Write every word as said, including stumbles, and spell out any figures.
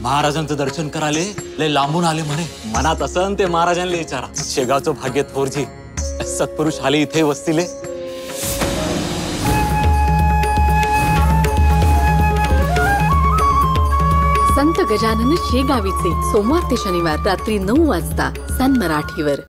महाराजांचं दर्शन कराले लय लांबून आले म्हणे. मनात असन ते महाराजांना विचारा. शेगावचं भाग्य थोरजी सत्पुरुष आले इथे वस्तीले. संत गजानन शेगावीचे सोमवार ते शनिवार रात्री नऊ वाजता सन मराठीवर.